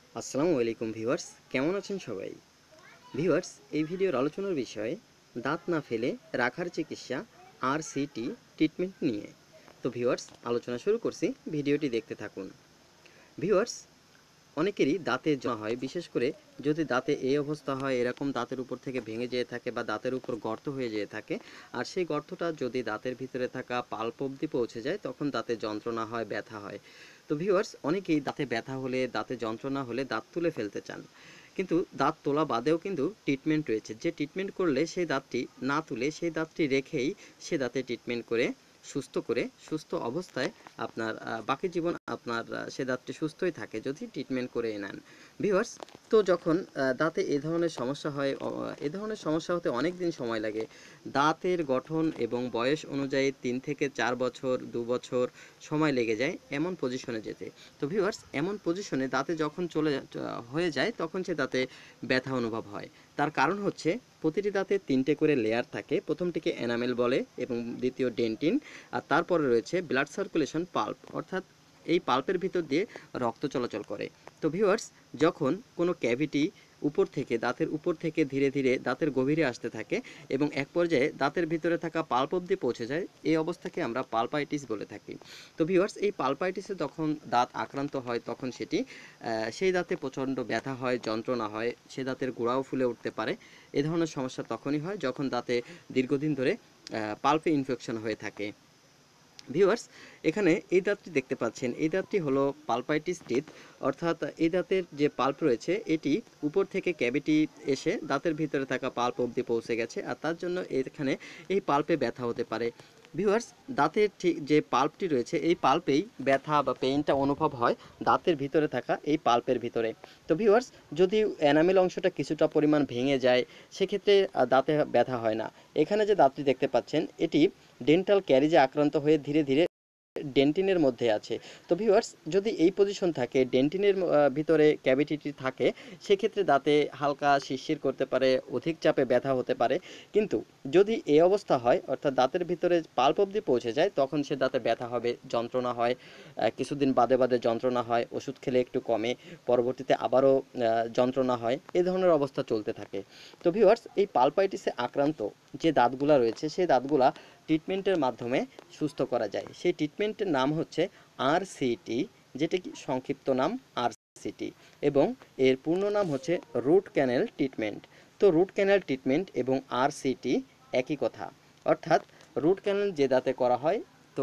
আসসালামু আলাইকুম ভিউয়ার্স, কেমন আছেন সবাই? ভিউয়ার্স, এই ভিডিওর আলোচনার বিষয় দাঁত না ফেলে রাখার চিকিৎসা RCT ট্রিটমেন্ট নিয়ে। তো ভিউয়ার্স, আলোচনা শুরু করছি, ভিডিওটি দেখতে থাকুন। ভিউয়ার্স, অনেকেরই দাঁতে জমা হয়, বিশেষ করে যদি দাঁতে এই অবস্থা হয়, এরকম দাঁতের উপর থেকে ভেঙে যেয়ে থাকে বা দাঁতের উপর গর্ত হয়ে যেয়ে থাকে, আর সেই গর্তটা যদি দাঁতের ভিতরে থাকা পাল্প অবধি পৌঁছে যায়, তখন দাঁতে যন্ত্রণা হয়, ব্যথা হয়। তো ভিউয়ার্স, অনেকেই দাঁতে ব্যথা হলে, দাঁতে যন্ত্রণা হলে দাঁত তুলে ফেলতে চান, কিন্তু দাঁত তোলা বাদেও কিন্তু ট্রিটমেন্ট রয়েছে, যে ট্রিটমেন্ট করলে সেই দাঁতটি না তুলে সেই দাঁতটি রেখেই সে দাঁতে ট্রিটমেন্ট করে সুস্থ অবস্থায় আপনার বাকি জীবন আপনার সে দাঁতটি সুস্থই থাকে যদি ট্রিটমেন্ট করে নেন। ভিউয়ার্স, তো যখন দাঁতে এ ধরনের সমস্যা হয়, এ ধরনের সমস্যা হতে অনেক দিন সময় লাগে। দাঁতের গঠন এবং বয়স অনুযায়ী 3 থেকে 4 বছর, 2 বছর সময় লেগে যায় এমন পজিশনে যেতে। তো ভিউয়ার্স, এমন পজিশনে দাঁতে যখন হয়ে যায়, তখন সে দাঁতে ব্যথা অনুভব হয়। তার কারণ হচ্ছে প্রতিটি দাঁতে 3টে করে লেয়ার থাকে। প্রথমটিকে এনামেল বলে এবং দ্বিতীয় ডেন্টিন, আর তারপরে রয়েছে ব্লাড সার্কুলেশন পাল্প, অর্থাৎ এই পাল্পের ভিতর দিয়ে রক্ত চলাচল করে। তো ভিউয়ার্স, যখন কোনো ক্যাভিটি দাঁতের উপর থেকে ধীরে ধীরে দাঁতের গভীরে আসতে থাকে এবং এক পর্যায়ে দাঁতের ভিতরে থাকা পাল্প অবধি পৌঁছে যায়, এই অবস্থাকে আমরা পালপাইটিস বলে থাকি। তো ভিউয়ার্স, এই পালপাইটিসে যখন দাঁত আক্রান্ত হয়, তখন সেই দাঁতে প্রচণ্ড ব্যথা হয়, যন্ত্রণা হয়, সে দাঁতের গোড়াও ফুলে উঠতে পারে। এ ধরনের সমস্যা তখনই হয় যখন দাঁতে দীর্ঘদিন ধরে পাল্পে ইনফেকশন হয়ে থাকে। ভিউয়ার্স, এখানে এই দাঁতটি দেখতে পাচ্ছেন, এই দাঁতটি হলো পালপাইটিস টিথ, অর্থাৎ এই দাঁতের যে পাল্প রয়েছে এটি উপর থেকে ক্যাভিটি এসে দাঁতের ভিতরে থাকা পাল্প অবধি পৌঁছে গেছে, আর তার জন্য এখানে এই পাল্পে ব্যথা হতে পারে। ভিউয়ার্স, দাঁতের ঠিক যে পাল্পটি রয়েছে এই পাল্পেই ব্যথা বা পেইনটা অনুভব হয় দাঁতের ভিতরে থাকা এই পাল্পের ভিতরে। তো ভিউয়ার্স, যদি এনামেল অংশটা কিছুটা পরিমাণ ভেঙে যায়, সেক্ষেত্রে দাঁতে ব্যথা হয় না। এখানে যে দাঁতটি দেখতে পাচ্ছেন এটি ডেন্টাল ক্যারিজে আক্রান্ত হয়ে ধীরে ধীরে ডেন্টিনের মধ্যে আছে। তো ভিউয়ার্স, যদি এই পজিশন থাকে, ডেন্টিনের ভিতরে ক্যাভিটিটি থাকে, সেক্ষেত্রে দাঁতে হালকা শিরশির করতে পারে, অধিক চাপে ব্যথা হতে পারে। কিন্তু যদি এই অবস্থা হয়, অর্থাৎ দাঁতের ভিতরে পাল্প অবধি পৌঁছে যায়, তখন সে দাঁতে ব্যথা হবে, যন্ত্রণা হয়, কিছুদিন বাদে বাদে যন্ত্রণা হয়, ওষুধ খেলে একটু কমে, পরবর্তীতে আবারও যন্ত্রণা হয়, এই ধরনের অবস্থা চলতে থাকে। তো ভিউয়ার্স, এই পালপাইটিসে আক্রান্ত যে দাঁতগুলা রয়েছে সেই দাঁতগুলা ট্রিটমেন্টের মাধ্যমে সুস্থ করা যায়। সেই ট্রিটমেন্টের নাম হচ্ছে RCT, যেটা কি সংক্ষিপ্ত নাম RCT, এবং এর পূর্ণ নাম হচ্ছে রুট ক্যানেল ট্রিটমেন্ট। তো রুট ক্যানেল ট্রিটমেন্ট এবং RCT একই কথা, অর্থাৎ রুট ক্যানেল যে দাঁতে করা হয়, তো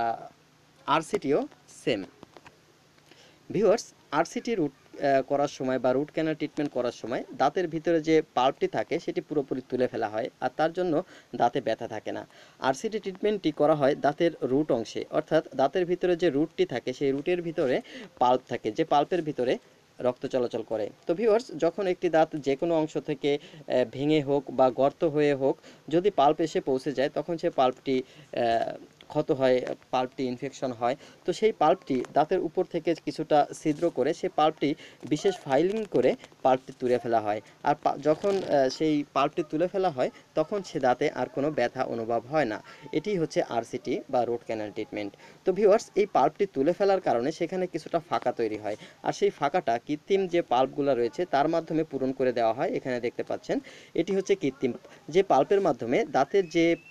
RCTও সেম। ভিউয়ার্স, RCT রুট করার সময় বা রুট ক্যানাল ট্রিটমেন্ট করার সময় দাঁতের ভিতরে যে পাল্পটি থাকে সেটি পুরোপুরি তুলে ফেলা হয়, আর তার জন্য দাঁতে ব্যথা থাকে না। RCT ট্রিটমেন্টটি করা হয় দাঁতের রুট অংশে, অর্থাৎ দাঁতের ভিতরে যে রুটটি থাকে সেই রুটের ভিতরে পাল্প থাকে, যে পাল্পের ভিতরে রক্ত চলাচল করে। তো ভিউয়ার্স, যখন একটি দাঁত যে কোনো অংশ থেকে ভেঙে হোক বা গর্ত হয়ে হোক, যদি পাল্প এসে পৌঁছে যায়, তখন সে পাল্পটি ক্ষত হয়, পাল্পটি ইনফেকশন হয়। তো সেই পাল্পটি দাঁতের উপর থেকে কিছুটা ছিদ্র করে সেই পাল্পটি বিশেষ ফাইলিং করে পাল্পটি তুলে ফেলা হয়। আর যখন সেই পাল্পটি তুলে ফেলা হয়, তখন সে দাঁতে আর কোনো ব্যথা অনুভব হয় না। এটি হচ্ছে RCT বা রুট ক্যানাল ট্রিটমেন্ট। তো ভিউয়ার্স, এই পাল্পটি তুলে ফেলার কারণে সেখানে কিছুটা ফাঁকা তৈরি হয়, আর সেই ফাঁকাটা কৃত্রিম যে পাল্পগুলো রয়েছে তার মাধ্যমে পূরণ করে দেওয়া হয়। এখানে দেখতে পাচ্ছেন এটি হচ্ছে কৃত্রিম, যে পাল্পের মাধ্যমে দাঁতের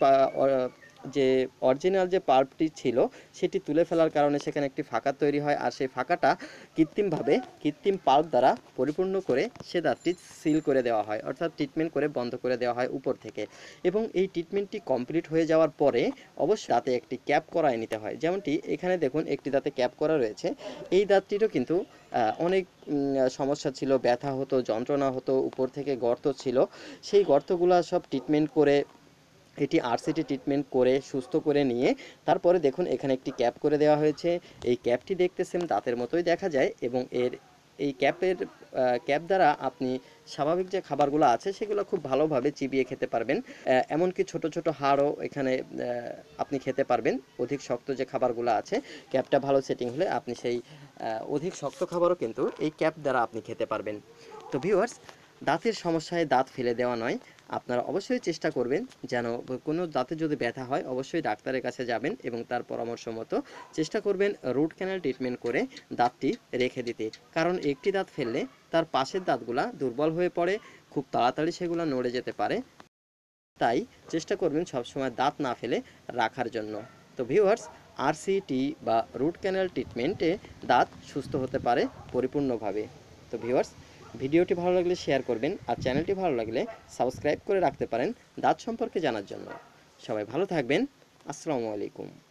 যে অরিজিনাল যে পাল্পটি ছিল সেটি তুলে ফেলার কারণে সেখানে একটি ফাঁকা তৈরি হয়, আর সেই ফাঁকাটা কৃত্রিম পাল্প দ্বারা পরিপূর্ণ করে সে দাঁতটি সিল করে দেওয়া হয়, অর্থাৎ ট্রিটমেন্ট করে বন্ধ করে দেওয়া হয় উপর থেকে। এবং এই ট্রিটমেন্টটি কমপ্লিট হয়ে যাওয়ার পরে অবশ্যই দাঁতে একটি ক্যাপ করায় নিতে হয়। যেমনটি এখানে দেখুন, একটি দাঁতে ক্যাপ করা রয়েছে। এই দাঁতটিরও কিন্তু অনেক সমস্যা ছিল, ব্যথা হতো, যন্ত্রণা হতো, উপর থেকে গর্ত ছিল। সেই গর্তগুলো সব ট্রিটমেন্ট করে, এটি RCT ট্রিটমেন্ট করে সুস্থ করে নিয়ে তারপরে দেখুন এখানে একটি ক্যাপ করে দেওয়া হয়েছে। এই ক্যাপটি দেখতে সেম দাঁতের মতোই দেখা যায়, এবং এই ক্যাপ দ্বারা আপনি স্বাভাবিক যে খাবারগুলো আছে সেগুলো খুব ভালোভাবে চিবিয়ে খেতে পারবেন। এমনকি ছোট ছোট হাড়ও এখানে আপনি খেতে পারবেন। অধিক শক্ত যে খাবারগুলো আছে, ক্যাপটা ভালো সেটিং হলে আপনি সেই অধিক শক্ত খাবারও কিন্তু এই ক্যাপ দ্বারা আপনি খেতে পারবেন। তো ভিউয়ার্স, দাঁতের সমস্যায় দাঁত ফেলে দেওয়া নয়, আপনারা অবশ্যই চেষ্টা করবেন যেন কোনো দাঁতে যদি ব্যথা হয় অবশ্যই ডাক্তারের কাছে যাবেন এবং তার পরামর্শ মতো চেষ্টা করবেন রুট ক্যানাল ট্রিটমেন্ট করে দাঁতটি রেখে দিতে। কারণ একটি দাঁত ফেললে তার পাশের দাঁতগুলা দুর্বল হয়ে পড়ে, খুব তাড়াতাড়ি সেগুলো নড়ে যেতে পারে। তাই চেষ্টা করবেন সবসময় দাঁত না ফেলে রাখার জন্য। তো ভিউয়ার্স, আরসিটি বা রুট ক্যানাল ট্রিটমেন্টে দাঁত সুস্থ হতে পারে পরিপূর্ণভাবে। তো ভিউয়ার্স, ভিডিওটি ভালো লাগলে শেয়ার করবেন আর চ্যানেলটি ভালো লাগলে সাবস্ক্রাইব করে রাখতে পারেন দাঁত সম্পর্কে জানার জন্য। সবাই ভালো থাকবেন। আসসালামু আলাইকুম।